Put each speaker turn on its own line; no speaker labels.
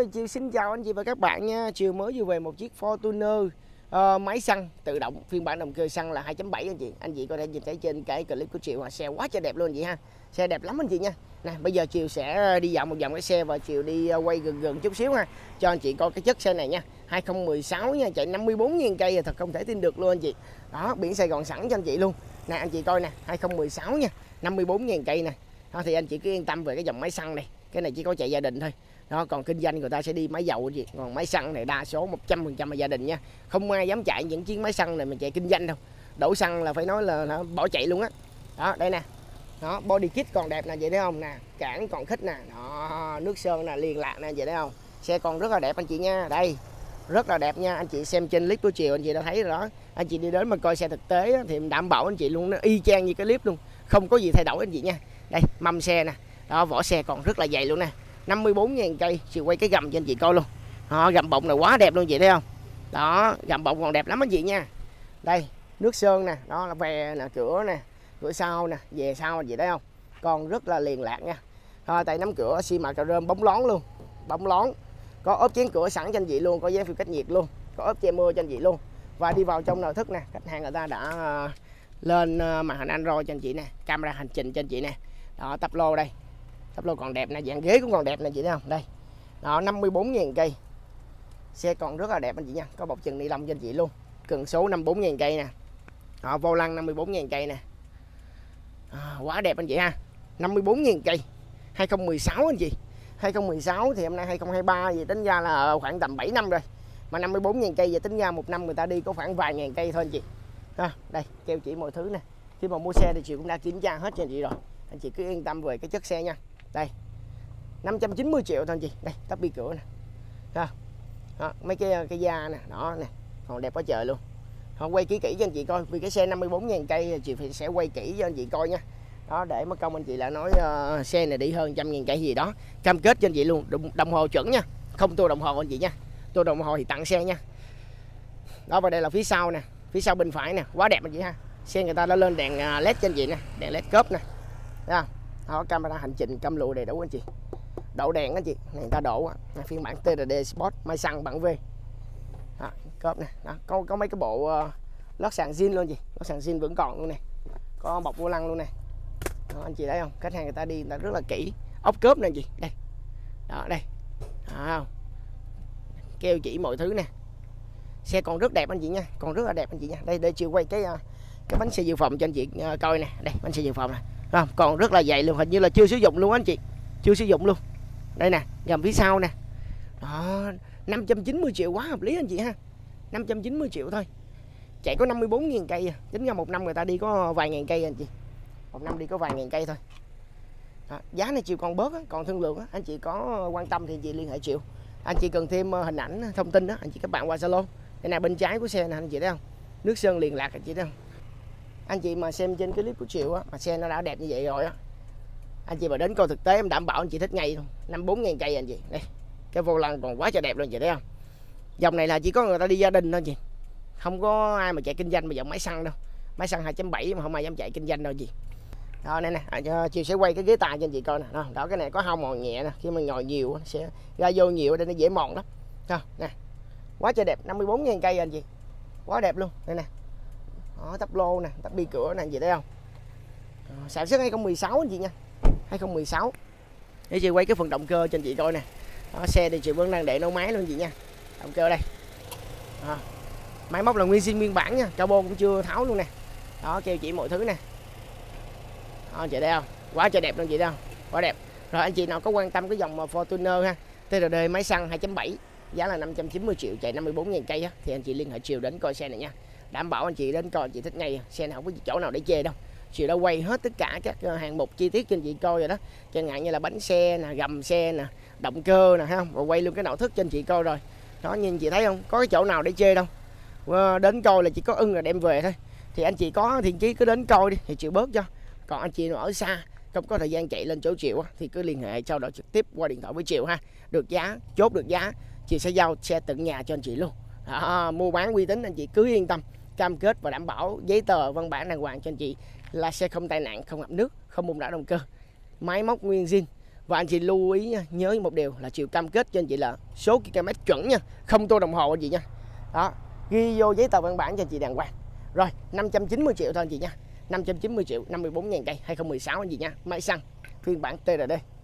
Chiều xin chào anh chị và các bạn nha. Chiều mới vừa về một chiếc Fortuner máy xăng tự động phiên bản động cơ xăng là 2.7 anh chị. Anh chị có thể nhìn thấy trên cái clip của Chiều, xe quá trời đẹp luôn anh chị ha. Xe đẹp lắm anh chị nha. Nè, bây giờ Chiều sẽ đi dạo một vòng cái xe và Chiều đi quay gần chút xíu ha, cho anh chị coi cái chất xe này nha. 2016 nha, chạy 54.000 cây, thật không thể tin được luôn anh chị. Đó, biển Sài Gòn sẵn cho anh chị luôn. Nè anh chị coi nè, 2016 nha, 54.000 cây nè. Đó, thì anh chị cứ yên tâm về cái dòng máy xăng này. Cái này chỉ có chạy gia đình thôi. Đó, còn kinh doanh người ta sẽ đi máy dầu gì, còn máy xăng này đa số 100% là gia đình nha. Không ai dám chạy những chiếc máy xăng này mà chạy kinh doanh đâu. Đổ xăng là phải nói là bỏ chạy luôn á. Đó, đây nè. Đó, body kit còn đẹp nè, vậy thấy không nè, cản còn khít nè. Đó, nước sơn nè, liền lạc nè, vậy thấy không. Xe còn rất là đẹp anh chị nha. Đây, rất là đẹp nha. Anh chị xem trên clip của Chiều anh chị đã thấy rồi đó. Anh chị đi đến mà coi xe thực tế thì đảm bảo anh chị luôn, nó y chang như cái clip luôn, không có gì thay đổi anh chị nha. Đây, mâm xe nè. Đó, vỏ xe còn rất là dày luôn nè. 54.000 cây. Chiều quay cái gầm cho anh chị coi luôn. Đó, gầm bọng này quá đẹp luôn chị thấy không. Đó, gầm bọng còn đẹp lắm anh chị nha. Đây, nước sơn nè, đó là ve nè, cửa nè, cửa sau nè, về sau anh chị thấy không, còn rất là liền lạc nha. Tay nắm cửa xi mạ cà rơm bóng lón luôn, bóng lón, có ốp chén cửa sẵn cho anh chị luôn, có giấy phiêu cách nhiệt luôn, có ốp che mưa cho anh chị luôn. Và đi vào trong nội thất nè, khách hàng người ta đã lên màn hình Android cho anh chị nè, camera hành trình cho anh chị nè. Đó, tắp lô đây, tắp lô còn đẹp nè, dàn ghế cũng còn đẹp nè chị thấy không. Đây, đó, 54.000 cây, xe còn rất là đẹp anh chị nha, có bọc chừng ni lông cho anh chị luôn, cần số 54.000 cây nè. Đó, vô lăng 54.000 cây nè. Quá đẹp anh chị ha. 54.000 cây 2016 anh chị. 2016 thì hôm nay 2023 vậy tính ra là khoảng tầm 7 năm rồi. Mà 54.000 cây vậy tính ra một năm người ta đi có khoảng vài ngàn cây thôi anh chị. Đây, kêu chị mọi thứ nè. Khi mà mua xe thì chị cũng đã kiểm tra hết cho anh chị rồi. Anh chị cứ yên tâm về cái chất xe nha. Đây, 590 triệu thôi anh chị. Đây, tắp bi cửa nè. Đó, mấy cái da nè, đó nè, còn đẹp quá trời luôn. Họ quay kỹ cho anh chị coi, vì cái xe 54.000 cây chị sẽ quay kỹ cho anh chị coi nha. Đó, để mất công anh chị lại nói xe này đi hơn 100.000 cây gì đó. Cam kết cho anh chị luôn, đồng hồ chuẩn nha, không tua đồng hồ anh chị nha. Tua đồng hồ thì tặng xe nha. Đó, và đây là phía sau nè, phía sau bên phải nè, quá đẹp anh chị ha. Xe người ta đã lên đèn led cho anh chị nè, đèn led cớp nè. Thấy không? Đó, camera hành trình cam lụa đầy đủ anh chị. Đậu đèn anh chị, này người ta đổ phiên bản TRD Sport máy xăng bản V. Đó, cốp nè, đó, có mấy cái bộ lót sàn zin luôn chị, lót sàn zin vẫn còn luôn nè, có bọc vô lăng luôn nè. Đó, anh chị thấy không, khách hàng người ta đi người ta rất là kỹ. Ốc cốp nè chị, đây, đó đây, không, kêu chỉ mọi thứ nè. Xe còn rất đẹp anh chị nha, còn rất là đẹp anh chị nha. Đây để Chiều quay cái bánh xe dự phòng cho anh chị coi nè. Đây, bánh xe dự phòng nè, không, còn rất là dày luôn, hình như là chưa sử dụng luôn anh chị, chưa sử dụng luôn. Đây nè, gầm phía sau nè. Đó, 590 triệu quá hợp lý anh chị ha. 590 triệu thôi, chạy có 54.000 cây. Tính ra một năm người ta đi có vài ngàn cây anh chị, một năm đi có vài ngàn cây thôi. Đó, giá này Chiều còn bớt còn thương lượng anh chị có quan tâm thì anh chị liên hệ Chiều. Anh chị cần thêm hình ảnh thông tin đó, anh chị các bạn qua Zalo. Đây là bên trái của xe nè anh chị thấy không, nước sơn liền lạc anh chị thấy không. Anh chị mà xem trên cái clip của Chiều mà xe nó đã đẹp như vậy rồi á, anh chị mà đến coi thực tế em đảm bảo anh chị thích ngay luôn. 54.000 cây anh chị. Đây, cái vô lăng còn quá trời đẹp luôn chị thấy không. Dòng này là chỉ có người ta đi gia đình thôi chị, không có ai mà chạy kinh doanh mà dòng máy xăng đâu. Máy xăng 2.7 mà không ai dám chạy kinh doanh đâu chị. Đó, đây nè, Chiều sẽ quay cái ghế tài cho anh chị coi nè. Đó, cái này có hao mòn nhẹ nè, khi mà ngồi nhiều sẽ ra vô nhiều đây nó dễ mòn lắm. Đó, nè, quá trời đẹp. 54.000 cây anh chị, quá đẹp luôn. Đây nè, đó, tắp lô nè, tắp bi cửa nè anh chị thấy không. Sản xuất 2016 anh chị nha, 2016. Để Chiều quay cái phần động cơ cho anh chị coi nè. Đó, xe thì Chiều vẫn đang để nấu máy luôn chị nha. Động cơ đây. Đó, máy móc là nguyên zin nguyên bản nha, cabo cũng chưa tháo luôn nè. Đó, kêu chị mọi thứ nè. Đó, chị thấy không, quá trời đẹp luôn chị thấy không, quá đẹp. Rồi anh chị nào có quan tâm cái dòng Fortuner ha, TRD máy xăng 2.7, giá là 590 triệu, chạy 54.000 cây á, thì anh chị liên hệ Chiều đến coi xe này nha. Đảm bảo anh chị đến coi anh chị thích ngay, xe này không có chỗ nào để chê đâu. Chiều đã quay hết tất cả các hạng mục chi tiết cho anh chị coi rồi đó, chẳng hạn như là bánh xe nè, gầm xe nè, động cơ nè, thấy không, rồi quay luôn cái nội thất cho anh chị coi rồi. Đó, nhìn chị thấy không, có cái chỗ nào để chê đâu. Đến coi là chỉ có ưng là đem về thôi. Thì anh chị có thiện chí cứ đến coi đi thì Chiều bớt cho. Còn anh chị nào ở xa không có thời gian chạy lên chỗ Chiều thì cứ liên hệ trao đổi trực tiếp qua điện thoại với Chiều ha. Được giá, chốt được giá, Chiều sẽ giao xe tận nhà cho anh chị luôn. Đó, mua bán uy tín anh chị cứ yên tâm, cam kết và đảm bảo giấy tờ văn bản đàng hoàng cho anh chị là xe không tai nạn, không ngập nước, không bung rã động cơ, máy móc nguyên zin, Và anh chị lưu ý nha, nhớ một điều là Chiều cam kết cho anh chị là số km chuẩn nha, không tô đồng hồ anh chị nha. Đó, ghi vô giấy tờ văn bản cho anh chị đàng hoàng. Rồi, 590 triệu thôi anh chị nha. 590 triệu, 54.000 cây 2016 anh chị nha. Máy xăng phiên bản TRD.